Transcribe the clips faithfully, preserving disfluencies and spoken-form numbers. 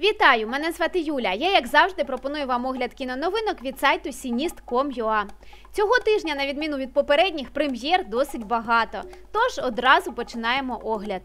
Вітаю! Мене звати Юля. Я, як завжди, пропоную вам огляд кіноновинок від сайту сінест крапка ком крапка ю а. Цього тижня, на відміну від попередніх, прем'єр досить багато. Тож одразу починаємо огляд.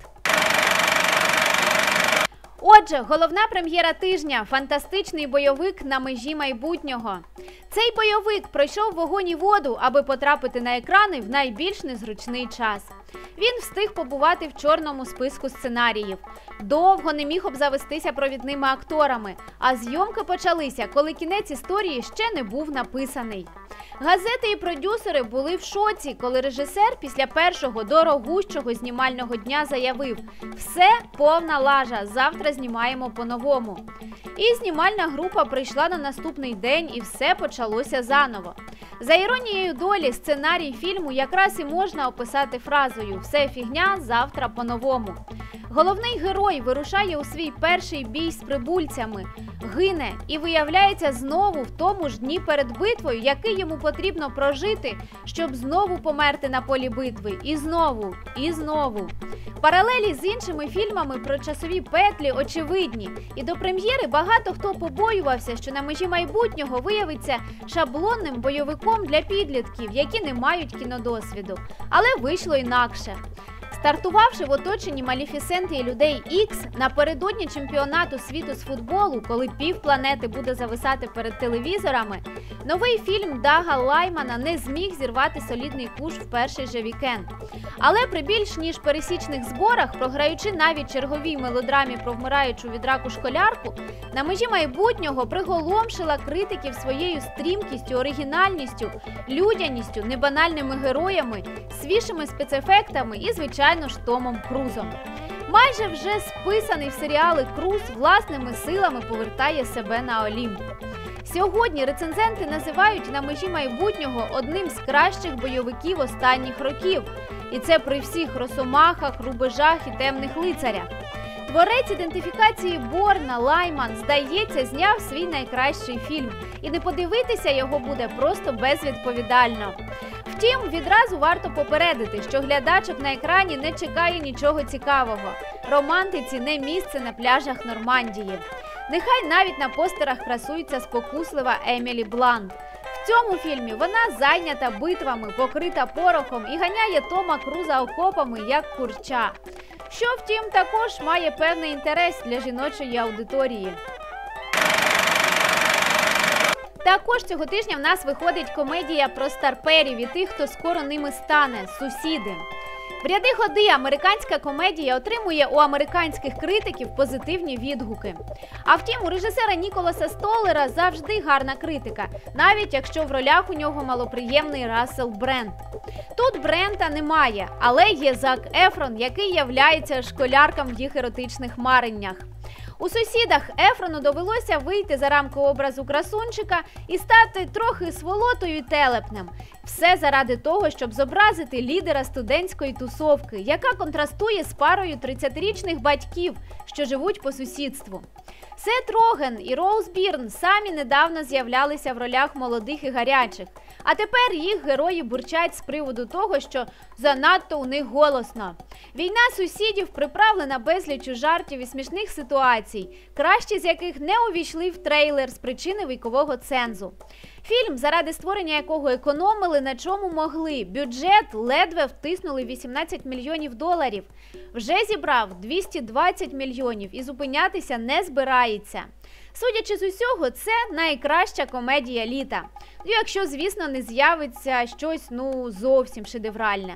Отже, головна прем'єра тижня – фантастичний бойовик «На межі майбутнього». Цей бойовик пройшов вогонь і воду, аби потрапити на екрани в найбільш незручний час. Він встиг побувати в чорному списку сценаріїв. Довго не міг обзавестися провідними акторами, а зйомки почалися, коли кінець історії ще не був написаний. Газети і продюсери були в шоці, коли режисер після першого дорогущого знімального дня заявив: «Все повна лажа, завтра знімаємо по-новому». І знімальна група прийшла на наступний день, і все почалося заново. За іронією долі, сценарій фільму якраз і можна описати фразою «Все фігня, завтра по-новому». Головний герой вирушає у свій перший бій з прибульцями, гине і виявляється знову в тому ж дні перед битвою, який йому потрібно прожити, щоб знову померти на полі битви. І знову, і знову. Паралелі з іншими фільмами про часові петлі очевидні. І до прем'єри багато хто побоювався, що «На межі майбутнього» виявиться шаблонним бойовиком для підлітків, які не мають кінодосвіду. Але вийшло інакше. Стартувавши в оточенні Малефісенти і Людей Ікс напередодні чемпіонату світу з футболу, коли півпланети буде зависати перед телевізорами, новий фільм Дага Лаймана не зміг зірвати солідний куш в перший же вікенд. Але при більш ніж пересічних зборах, програючи навіть черговій мелодрамі про вмираючу від раку школярку, «На межі майбутнього» приголомшила критиків своєю стрімкістю, оригінальністю, людяністю, небанальними героями, свіжими спецефектами і, звичайно ж, Томом Крузом. Майже вже списаний в серіали Круз власними силами повертає себе на Олімп. Сьогодні рецензенти називають «На межі майбутнього» одним з кращих бойовиків останніх років. І це при всіх росомахах, рубежах і темних лицарях. Творець ідентифікації Борна Лайман, здається, зняв свій найкращий фільм. І не подивитися його буде просто безвідповідально. Втім, відразу варто попередити, що глядачок на екрані не чекає нічого цікавого. Романтиці не місце на пляжах Нормандії. Нехай навіть на постерах красується спокуслива Емілі Блант. В цьому фільмі вона зайнята битвами, покрита порохом і ганяє Тома Круза окопами, як курча. Що, втім, також має певний інтерес для жіночої аудиторії. Також цього тижня в нас виходить комедія про старперів і тих, хто скоро ними стане – «Сусіди». В ряди ходи американська комедія отримує у американських критиків позитивні відгуки. А втім, у режисера Ніколаса Столера завжди гарна критика, навіть якщо в ролях у нього малоприємний Рассел Брент. Тут Брента немає, але є Зак Ефрон, який являється школярком в їх еротичних мареннях. У «Сусідах» Ефрону довелося вийти за рамки образу красунчика і стати трохи сволотою і телепнем. Все заради того, щоб зобразити лідера студентської тусовки, яка контрастує з парою тридцятирічних батьків, що живуть по сусідству. Сет Роген і Роуз Бірн самі недавно з'являлися в ролях молодих і гарячих. А тепер їх герої бурчать з приводу того, що занадто у них голосно. Війна сусідів приправлена безліччю жартів і смішних ситуацій, кращі з яких не увійшли в трейлер з причини вікового цензу. Фільм, заради створення якого економили на чому могли, бюджет ледве втиснули вісімнадцять мільйонів доларів. Вже зібрав двісті двадцять мільйонів і зупинятися не збирається. Судячи з усього, це найкраща комедія літа. Якщо, звісно, не з'явиться щось, ну, зовсім шедевральне.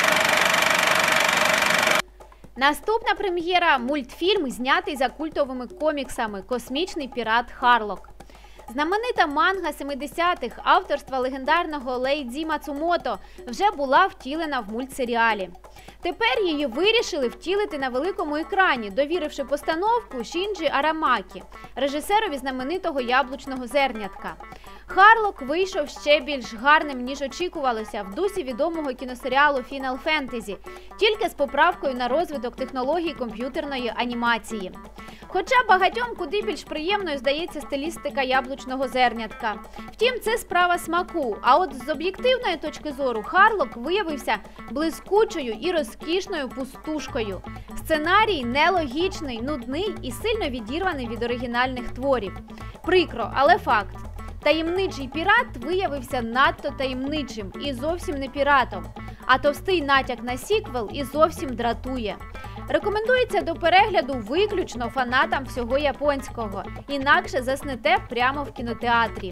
Наступна прем'єра – мультфільм, знятий за культовими коміксами «Космічний пірат Харлок». Знаменита манга семидесятих авторства легендарного Лейдзі Мацумото вже була втілена в мультсеріалі. Тепер її вирішили втілити на великому екрані, довіривши постановку Шінджі Арамакі, режисерові знаменитого «Яблучного зернятка». Харлок вийшов ще більш гарним, ніж очікувалося, в дусі відомого кіносеріалу «Фінал Фентезі», тільки з поправкою на розвиток технологій комп'ютерної анімації. Хоча багатьом куди більш приємною здається стилістика «Яблучного зернятка». Втім, це справа смаку, а от з об'єктивної точки зору Харлок виявився блискучою і і розкішною пустушкою. Сценарій нелогічний, нудний і сильно відірваний від оригінальних творів. Прикро, але факт. Таємничий пірат виявився надто таємничим і зовсім не піратом, а товстий натяк на сіквел і зовсім дратує. Рекомендується до перегляду виключно фанатам всього японського, інакше заснете прямо в кінотеатрі.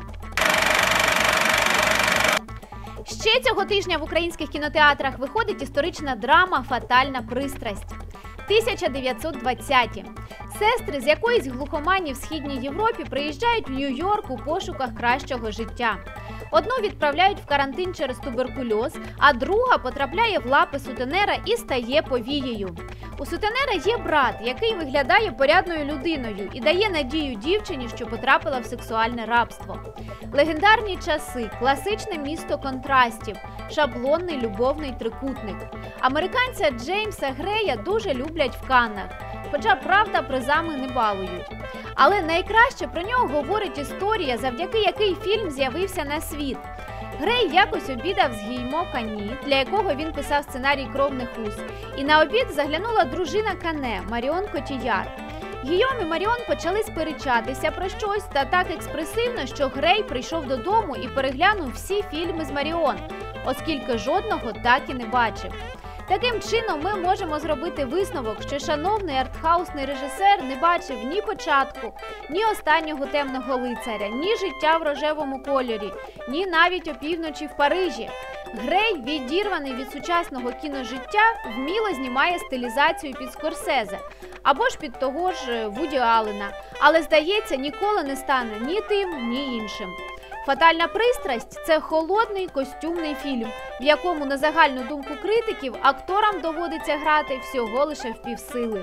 Ще цього тижня в українських кінотеатрах виходить історична драма «Фатальна пристрасть». тисяча дев'ятсот двадцяті. Сестри з якоїсь глухомані в Східній Європі приїжджають в Нью-Йорк у пошуках кращого життя. Одну відправляють в карантин через туберкульоз, а друга потрапляє в лапи сутенера і стає повією. У сутенера є брат, який виглядає порядною людиною і дає надію дівчині, що потрапила в сексуальне рабство. Легендарні часи, класичне місто контрастів, шаблонний любовний трикутник. Американця Джеймса Грея дуже люблять в Каннах, хоча, правда, призами не балують. Але найкраще про нього говорить історія, завдяки якій фільм з'явився на світ. Грей якось обідав з Гіймо Кані, для якого він писав сценарій «Кровних уз», і на обід заглянула дружина Кане, Маріон Котіяр. Гійом і Маріон почали сперечатися про щось та так експресивно, що Грей прийшов додому і переглянув всі фільми з Маріон, оскільки жодного так і не бачив. Таким чином, ми можемо зробити висновок, що шановний артхаусний режисер не бачив ні початку, ні останнього «Темного лицаря», ні «Життя в рожевому кольорі», ні навіть «Опівночі в Парижі». Грей, відірваний від сучасного кіножиття, вміло знімає стилізацію під Скорсезе, або ж під того ж Вуді Аллена, але, здається, ніколи не стане ні тим, ні іншим. «Фатальна пристрасть» – це холодний костюмний фільм, в якому, на загальну думку критиків, акторам доводиться грати всього лише впівсили.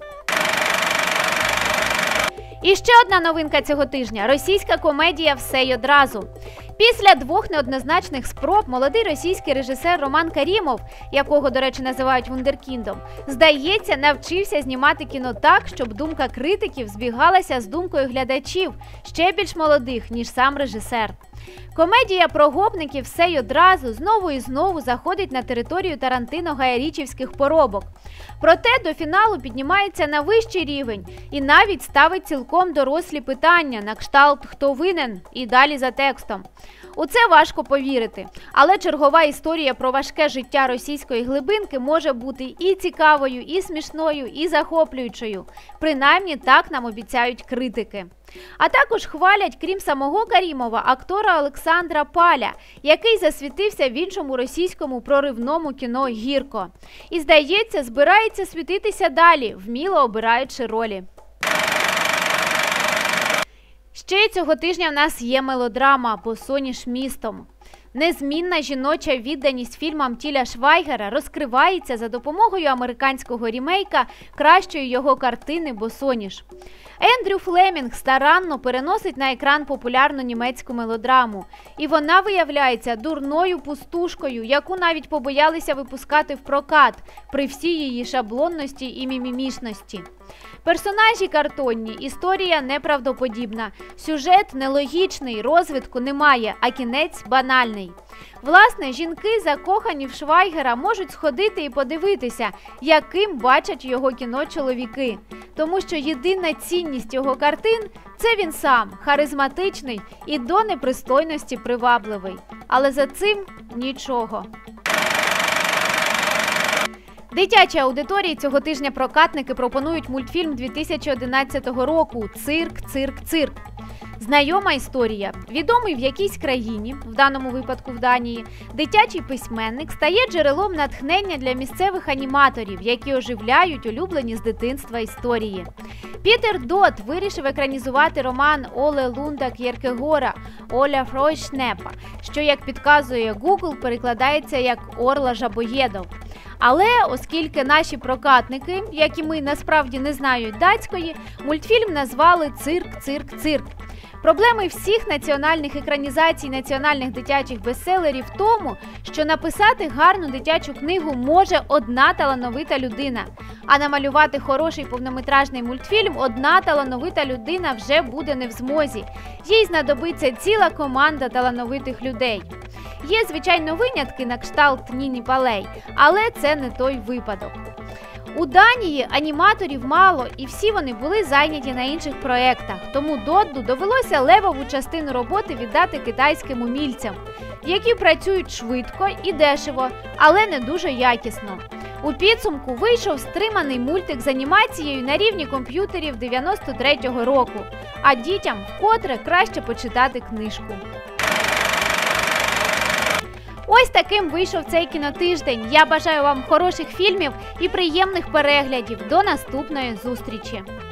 І ще одна новинка цього тижня – російська комедія «Все й одразу». Після двох неоднозначних спроб молодий російський режисер Роман Карімов, якого, до речі, називають вундеркіндом, здається, навчився знімати кіно так, щоб думка критиків збігалася з думкою глядачів, ще більш молодих, ніж сам режисер. Комедія про гопників «Все й одразу» знову і знову заходить на територію Тарантино-гаярічівських поробок. Проте до фіналу піднімається на вищий рівень і навіть ставить цілком дорослі питання на кшталт «Хто винен?» і далі за текстом. У це важко повірити, але чергова історія про важке життя російської глибинки може бути і цікавою, і смішною, і захоплюючою. Принаймні так нам обіцяють критики. А також хвалять, крім самого Карімова, актора Олександра Паля, який засвітився в іншому російському проривному кіно «Гірко». І, здається, збирається світитися далі, вміло обираючи ролі. Ще цього тижня в нас є мелодрама «Босоніж містом». Незмінна жіноча відданість фільмам Тіля Швайгера розкривається за допомогою американського рімейка кращої його картини «Босоніж». Ендрю Флемінг старанно переносить на екран популярну німецьку мелодраму. І вона виявляється дурною пустушкою, яку навіть побоялися випускати в прокат при всій її шаблонності і мімімішності. Персонажі картонні, історія неправдоподібна, сюжет нелогічний, розвитку немає, а кінець банальний. Власне, жінки, закохані в Швайгера, можуть сходити і подивитися, яким бачать його кіно чоловіки. Тому що єдина цінність його картин – це він сам, харизматичний і до непристойності привабливий. Але за цим нічого. Дитячій аудиторії цього тижня прокатники пропонують мультфільм дві тисячі одинадцятого року «Цирк, цирк, цирк». Знайома історія. Відомий в якійсь країні, в даному випадку в Данії, дитячий письменник стає джерелом натхнення для місцевих аніматорів, які оживляють улюблені з дитинства історії. Пітер Дот вирішив екранізувати роман Оле Лунда К'єркегора «Оля Фройшнепа», що, як підказує Google, перекладається як «Орла Жабоєдов». Але оскільки наші прокатники, як і ми, насправді не знають датської, мультфільм назвали «Цирк, цирк, цирк». Проблеми всіх національних екранізацій національних дитячих бестселерів в тому, що написати гарну дитячу книгу може одна талановита людина, а намалювати хороший повнометражний мультфільм одна талановита людина вже буде не в змозі. Їй знадобиться ціла команда талановитих людей. Є, звичайно, винятки на кшталт Ніні Палей, але це не той випадок. У Данії аніматорів мало, і всі вони були зайняті на інших проєктах, тому Додду довелося левову частину роботи віддати китайським умільцям, які працюють швидко і дешево, але не дуже якісно. У підсумку вийшов стриманий мультик з анімацією на рівні комп'ютерів дев'яносто третього року, а дітям вкотре краще почитати книжку. Ось таким вийшов цей кінотиждень. Я бажаю вам хороших фільмів і приємних переглядів. До наступної зустрічі!